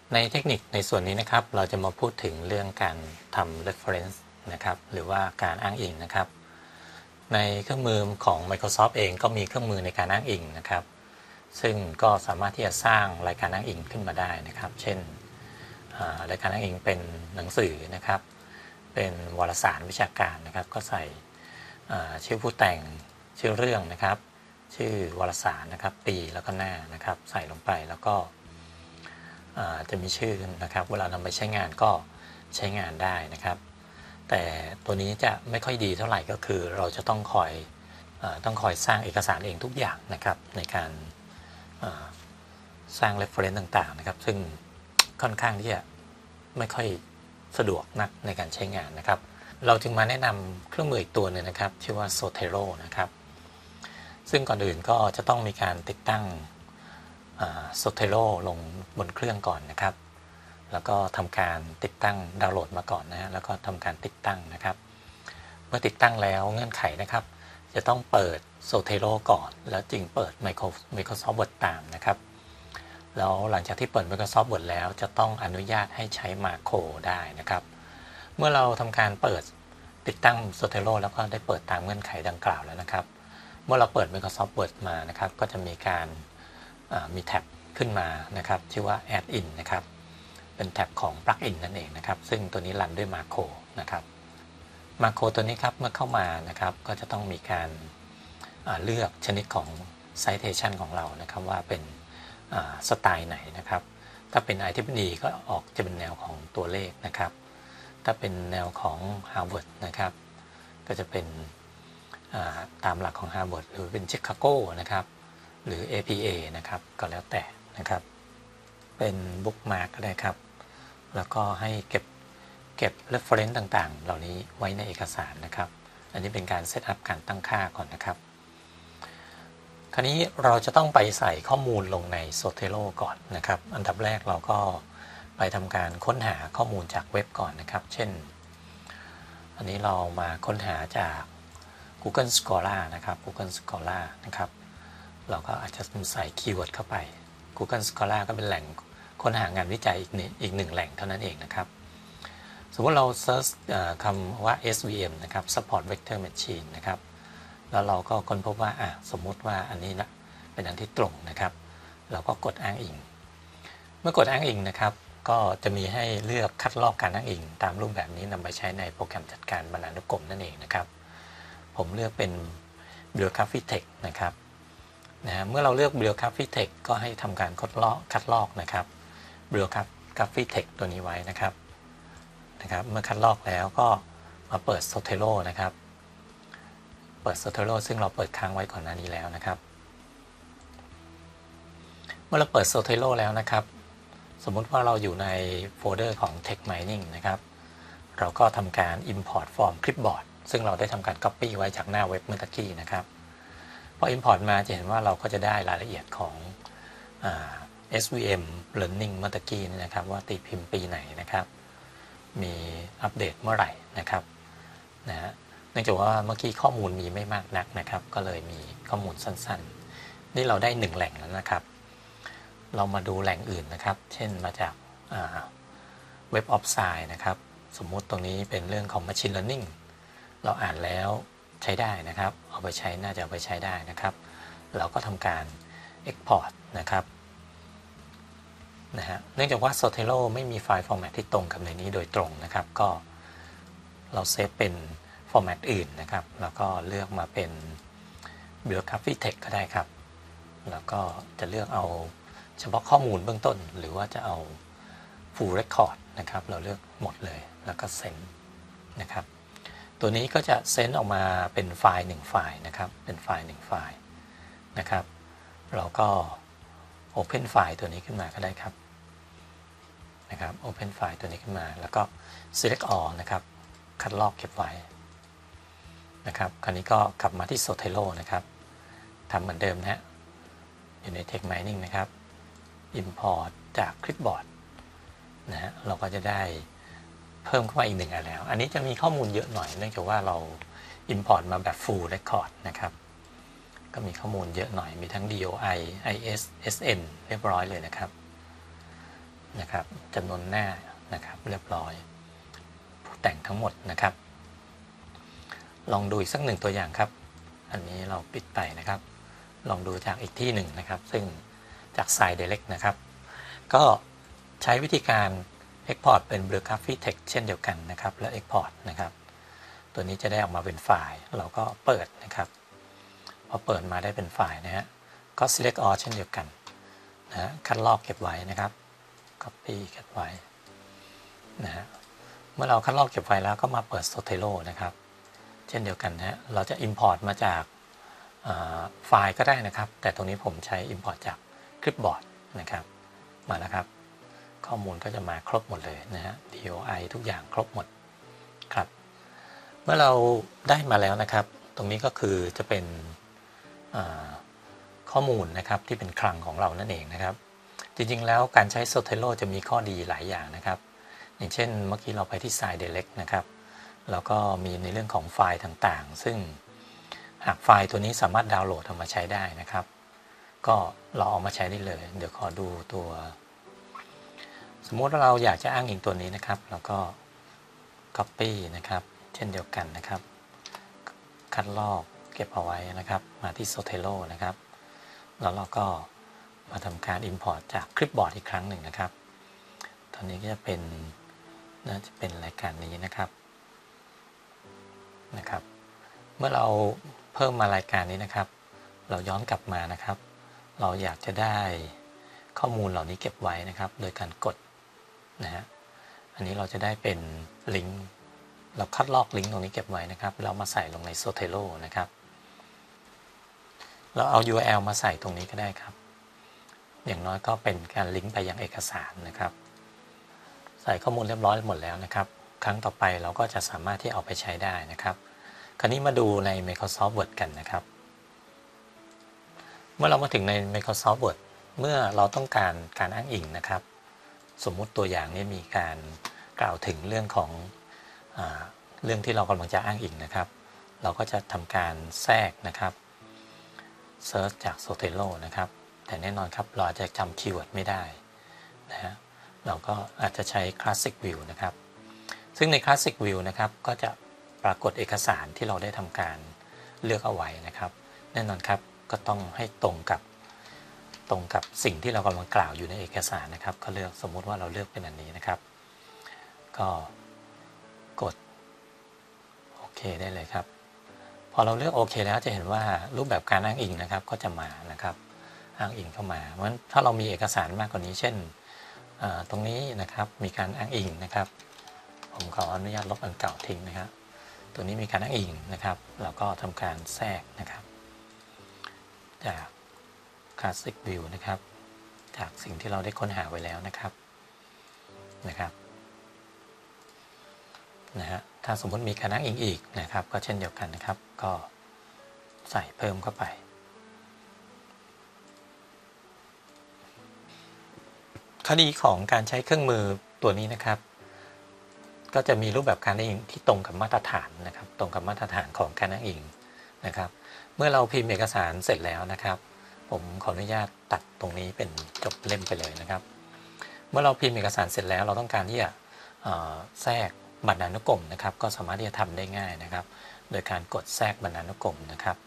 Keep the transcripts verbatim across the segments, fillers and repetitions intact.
ในเทคนิคในส่วนนี้นะครับเราจะมาพูดถึงเรื่องการทำ reference นะครับหรือว่าการอ้างอิงนะครับในเครื่องมือของ Microsoft เองก็มีเครื่องมือในการอ้างอิงนะครับซึ่งก็สามารถที่จะสร้างรายการอ้างอิงขึ้นมาได้นะครับเช่นรายการอ้างอิงเป็นหนังสือนะครับเป็นวารสารวิชาการนะครับก็ใส่ชื่อผู้แต่งชื่อเรื่องนะครับชื่อวารสารนะครับปีแล้วก็หน้านะครับใส่ลงไปแล้วก็จะมีชื่อนะครับเวลานำไปใช้งานก็ใช้งานได้นะครับแต่ตัวนี้จะไม่ค่อยดีเท่าไหร่ก็คือเราจะต้องคอยต้องคอยสร้างเอกสารเองทุกอย่างนะครับในการสร้าง reference ต่างๆนะครับซึ่งค่อนข้างที่จะไม่ค่อยสะดวกนักในการใช้งานนะครับเราจึงมาแนะนำเครื่องมืออีกตัวนึงนะครับชื่อว่า Zotero นะครับซึ่งก่อนอื่นก็จะต้องมีการติดตั้งZotero ลงบนเครื่องก่อนนะครับแล้วก็ทำการติดตั้งดาวน์โหลดมาก่อนนะฮะแล้วก็ทำการติดตั้งนะครับเมื่อติดตั้งแล้วเงื่อนไขนะครับจะต้องเปิด Zotero ก่อนแล้วจึงเปิด Microsoft Word ตามนะครับแล้วหลังจากที่เปิด Microsoft Word แล้วจะต้องอนุญาตให้ใช้มาโครได้นะครับเมื่อเราทำการเปิดติดตั้ง Zotero แล้วก็ได้เปิดตามเงื่อนไขดังกล่าวแล้วนะครับเมื่อเราเปิด Microsoft Word มานะครับก็จะมีการมีแท็บขึ้นมานะครับชื่อว่า Add In นะครับเป็นแท็บของ Plugin นั่นเองนะครับซึ่งตัวนี้รันด้วยมาโครนะครับมาโครตัวนี้ครับเมื่อเข้ามานะครับก็จะต้องมีการเลือกชนิดของ Citation ของเรานะครับว่าเป็นสไตล์ไหนนะครับถ้าเป็น ไอ ที พี ดี ก็ออกจะเป็นแนวของตัวเลขนะครับถ้าเป็นแนวของ Harvard นะครับก็จะเป็นตามหลักของ Harvard หรือเป็น Chicago นะครับหรือ เอ พี เอ นะครับก็แล้วแต่นะครับเป็น bookmark ก็ได้ครับแล้วก็ให้เก็บเก็บ reference ต่างๆเหล่านี้ไว้ในเอกสารนะครับอันนี้เป็นการเซตอัพการตั้งค่าก่อนนะครับคราวนี้เราจะต้องไปใส่ข้อมูลลงใน Zotero ก่อนนะครับอันดับแรกเราก็ไปทำการค้นหาข้อมูลจากเว็บก่อนนะครับเช่นอันนี้เรามาค้นหาจาก Google Scholar นะครับ Google Scholar นะครับเราก็อาจจะใส่คีย์เวิร์ดเข้าไป Google Scholar ก็เป็นแหล่งค้นหางานวิจัยอีกหนึ่งอีกหนึ่งแหล่งเท่านั้นเองนะครับสมมติเราเซิร์ชคำว่า เอส วี เอ็ม นะครับ Support Vector Machine นะครับแล้วเราก็ค้นพบว่าอ่ะสมมุติว่าอันนี้นะเป็นอันที่ตรงนะครับเราก็กดอ้างอิงเมื่อกดอ้างอิงนะครับก็จะมีให้เลือกคัดลอกการอ้างอิงตามรูปแบบนี้นำไปใช้ในโปรแกรมจัดการบรรณานุกรมนั่นเองนะครับผมเลือกเป็น Bibliography Text นะครับนะเมื่อเราเลือก Bibliography Text ก็ให้ทำการคัดลอกคัดลอกนะครับ Bibliography Text ตัวนี้ไว้นะครับนะครับเมื่อคัดลอกแล้วก็มาเปิด Zotero นะครับเปิด Zotero ซึ่งเราเปิดค้างไว้ก่อนหน้านี้แล้วนะครับเมื่อเราเปิด Zotero แล้วนะครับสมมุติว่าเราอยู่ในโฟลเดอร์ของ Text Mining นะครับเราก็ทำการ Import from Clipboard ซึ่งเราได้ทำการ Copy ไว้จากหน้าเว็บเมื่อกี้นะครับพอ Import มาจะเห็นว่าเราก็จะได้รายละเอียดของ เอส วี เอ็ม Learning เมื่อกี้นี่นะครับว่าตีพิมพ์ปีไหนนะครับมีอัปเดตเมื่อไหร่นะครับนะฮะเนื่องจากว่าเมื่อกี้ข้อมูลมีไม่มากนักนะครับก็เลยมีข้อมูลสั้นๆนี่เราได้หนึ่งแหล่งแล้วนะครับเรามาดูแหล่งอื่นนะครับเช่นมาจากเว็บออฟไซน์นะครับสมมุติตรงนี้เป็นเรื่องของ Machine Learning เราอ่านแล้วใช้ได้นะครับเอาไปใช้น่าจะเอาไปใช้ได้นะครับเราก็ทำการ Export นะครับนะฮะเนื่องจากว่า Zotero ไม่มีไฟล์ format ที่ตรงกับในนี้โดยตรงนะครับก็เราเซฟเป็น format อื่นนะครับแล้วก็เลือกมาเป็น Bibliography Text ก็ได้ครับแล้วก็จะเลือกเอาเฉพาะข้อมูลเบื้องต้นหรือว่าจะเอา full record นะครับเราเลือกหมดเลยแล้วก็เซ็นนะครับตัวนี้ก็จะเซ็นออกมาเป็นไฟล์หนึ่งไฟล์นะครับเป็นไฟล์หนึ่งไฟล์นะครับเราก็ Open ไฟล์ตัวนี้ขึ้นมาก็ได้ครับนะครับ Open ไฟล์ตัวนี้ขึ้นมาแล้วก็ Select All นะครับคัดลอกเก็บไว้นะครับคราวนี้ก็กลับมาที่ Zotero นะครับทำเหมือนเดิมนะฮะอยู่ใน Text Mining นะครับ Import จาก Clipboard นะฮะเราก็จะได้เพิ่มเข้ามาอีกหนึ่งอันแล้วอันนี้จะมีข้อมูลเยอะหน่อยเนื่องจากว่าเรา Import มาแบบ Full Record นะครับก็มีข้อมูลเยอะหน่อยมีทั้ง ดี โอ ไอ ไอ เอส เอส เอ็น เรียบร้อยเลยนะครับนะครับจำนวนหน้านะครับเรียบร้อยแต่งทั้งหมดนะครับลองดูอีกสักหนึ่งตัวอย่างครับอันนี้เราปิดไปนะครับลองดูจากอีกที่หนึ่งนะครับซึ่งจาก Sign Direct นะครับก็ใช้วิธีการ Export เป็น Bibliography Text เช่นเดียวกันนะครับแล้ว Export นะครับตัวนี้จะได้ออกมาเป็นไฟล์เราก็เปิดนะครับพอเปิดมาได้เป็นไฟล์นะฮะก็ Select All เช่นเดียวกันนะคัดลอกเก็บไว้นะครับ Copy เก็บไว้นะฮะเมื่อเราคัดลอกเก็บไว้แล้วก็มาเปิด Zotero นะครับเช่นเดียวกันนะฮะเราจะ Import มาจากไฟล์ก็ได้นะครับแต่ตรงนี้ผมใช้ Import จาก Clipboard นะครับมาแล้วครับข้อมูลก็จะมาครบหมดเลยนะฮะ ดี โอ ไอ ทุกอย่างครบหมดครับเมื่อเราได้มาแล้วนะครับตรงนี้ก็คือจะเป็นข้อมูลนะครับที่เป็นคลังของเรานั่นเองนะครับจริงๆแล้วการใช้ Zotero จะมีข้อดีหลายอย่างนะครับอย่างเช่นเมื่อกี้เราไปที่ Sign Direct นะครับแล้วก็มีในเรื่องของไฟล์ต่างๆซึ่งหากไฟล์ตัวนี้สามารถดาวน์โหลดออกมาใช้ได้นะครับก็เราเอามาใช้ได้เลยเดี๋ยวขอดูตัวสมมติว่าเราอยากจะอ้างอิงตัวนี้นะครับแล้วก็ Copy นะครับเช่นเดียวกันนะครับคัดลอกเก็บเอาไว้นะครับมาที่ Zotero นะครับแล้วเราก็มาทำการ Import จาก Clipboard อีกครั้งหนึ่งนะครับตอนนี้ก็จะเป็นน่าจะเป็นรายการนี้นะครับนะครับเมื่อเราเพิ่มมารายการนี้นะครับเราย้อนกลับมานะครับเราอยากจะได้ข้อมูลเหล่านี้เก็บไว้นะครับโดยการกดนะฮะอันนี้เราจะได้เป็นลิงก์เราคัดลอกลิงก์ตรงนี้เก็บไว้นะครับเรามาใส่ลงใน Zotero นะครับเราเอา ยู อาร์ แอล มาใส่ตรงนี้ก็ได้ครับอย่างน้อยก็เป็นการลิงก์ไปยังเอกสารนะครับใส่ข้อมูลเรียบร้อยหมดแล้วนะครับครั้งต่อไปเราก็จะสามารถที่เอาไปใช้ได้นะครับคราวนี้มาดูใน Microsoft Word กันนะครับเมื่อเรามาถึงใน Microsoft Word เมื่อเราต้องการการอ้างอิงนะครับสมมุติตัวอย่างนี้มีการกล่าวถึงเรื่องของอ่าเรื่องที่เรากำลังจะอ้างอิงนะครับเราก็จะทำการแทรกนะครับเซิร์ชจาก Zotero นะครับแต่แน่นอนครับเราอาจจะจำคีย์เวิร์ดไม่ได้นะฮะเราก็อาจจะใช้ Classic View นะครับซึ่งใน Classic View นะครับก็จะปรากฏเอกสารที่เราได้ทำการเลือกเอาไว้นะครับแน่นอนครับก็ต้องให้ตรงกับตรงกับสิ่งที่เรากำลังกล่าวอยู่ในเอกสารนะครับก็เลือกสมมุติว่าเราเลือกเป็นอันนี้นะครับก็กดโอเคได้เลยครับพอเราเลือกโอเคแล้วจะเห็นว่ารูปแบบการอ้างอิงนะครับก็จะมานะครับอ้างอิงเข้ามาเพราะฉะนั้นถ้าเรามีเอกสารมากกว่านี้เช่นตรงนี้นะครับมีการอ้างอิงนะครับผมขออนุญาตลบอันเก่าทิ้งนะครับตัวนี้มีการอ้างอิงนะครับเราก็ทำการแทรกนะครับจาก Classic View นะครับจากสิ่งที่เราได้ค้นหาไว้แล้วนะครับนะครับนะฮะถ้าสมมติมีการอ้างอิงอีกนะครับก็เช่นเดียวกันนะครับก็ใส่เพิ่มเข้าไปข้อดีของการใช้เครื่องมือตัวนี้นะครับก็จะมีรูปแบบการอ้างอิงที่ตรงกับมาตรฐานนะครับตรงกับมาตรฐานของการอ้างอิงนะครับเมื่อเราพิมพ์เอกสารเสร็จแล้วนะครับผมขออนุญาตตัดตรงนี้เป็นจบเล่มไปเลยนะครับเมื่อเราพิมพ์เอกสารเสร็จแล้วเราต้องการที่จะแทรกบรรณานุกรมนะครับก็สามารถที่จะทำได้ง่ายนะครับโดยการกดแทรกบรรณานุกรมนะครับ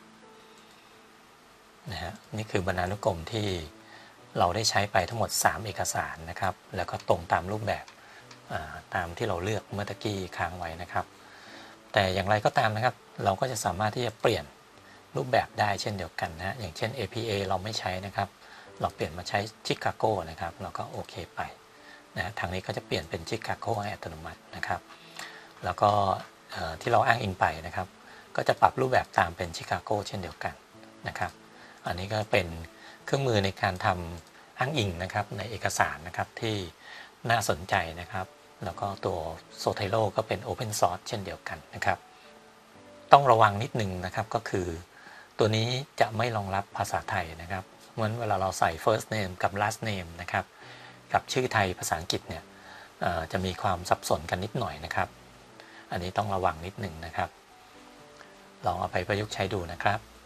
นะฮะนี่คือบรรณานุกรมที่เราได้ใช้ไปทั้งหมดสามเอกสารนะครับแล้วก็ตรงตามรูปแบบตามที่เราเลือกเมื่อตะกี้ค้างไว้นะครับแต่อย่างไรก็ตามนะครับเราก็จะสามารถที่จะเปลี่ยนรูปแบบได้เช่นเดียวกันนะอย่างเช่น เอ พี เอ เราไม่ใช้นะครับเราเปลี่ยนมาใช้ Chicago นะครับเราก็โอเคไปนะทางนี้ก็จะเปลี่ยนเป็น Chicago ให้อัตโนมัตินะครับแล้วก็ที่เราอ้างอิงไปนะครับก็จะปรับรูปแบบตามเป็น Chicago เช่นเดียวกันนะครับอันนี้ก็เป็นเครื่องมือในการทำอ้างอิงนะครับในเอกสารนะครับที่น่าสนใจนะครับแล้วก็ตัว Zotero ก็เป็น Open Source เช่นเดียวกันนะครับต้องระวังนิดนึงนะครับก็คือตัวนี้จะไม่รองรับภาษาไทยนะครับเหมือนเวลาเราใส่ first name กับ last name นะครับกับชื่อไทยภาษาอังกฤษเนี่ยจะมีความสับสนกันนิดหน่อยนะครับอันนี้ต้องระวังนิดนึงนะครับลองเอาไปประยุกต์ใช้ดูนะครับ